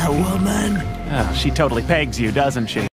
woman? Oh, she totally pegs you, doesn't she?